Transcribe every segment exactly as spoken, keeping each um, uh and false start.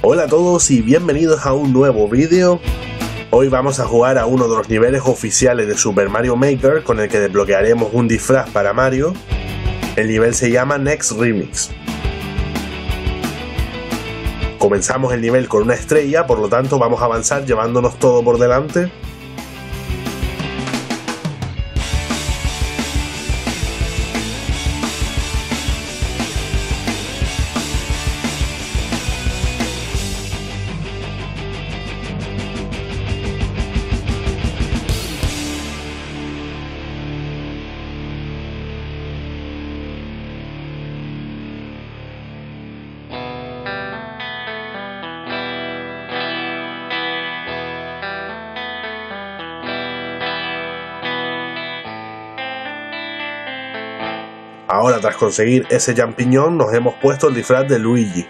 Hola a todos y bienvenidos a un nuevo vídeo. Hoy vamos a jugar a uno de los niveles oficiales de Super Mario Maker con el que desbloquearemos un disfraz para Mario. El nivel se llama Next Remix. Comenzamos el nivel con una estrella, por lo tanto vamos a avanzar llevándonos todo por delante. Ahora, tras conseguir ese champiñón, nos hemos puesto el disfraz de Luigi.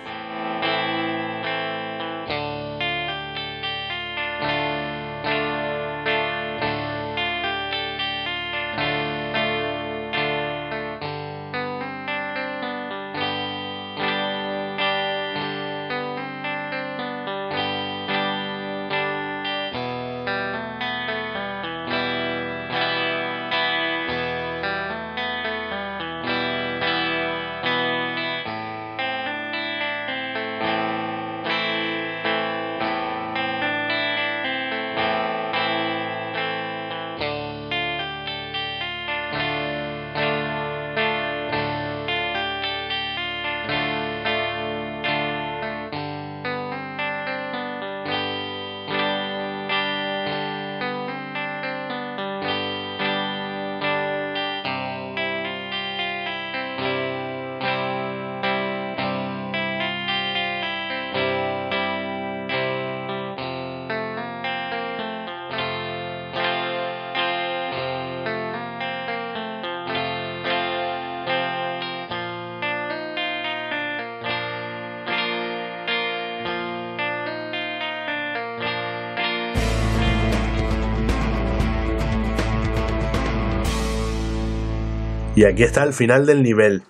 Y aquí está el final del nivel.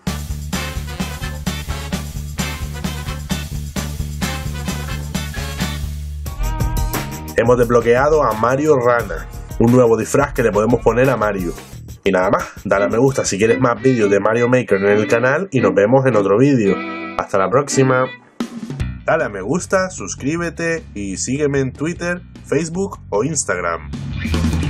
Hemos desbloqueado a Mario Rana, un nuevo disfraz que le podemos poner a Mario. Y nada más, dale a me gusta si quieres más vídeos de Mario Maker en el canal y nos vemos en otro vídeo. Hasta la próxima. Dale a me gusta, suscríbete y sígueme en Twitter, Facebook o Instagram.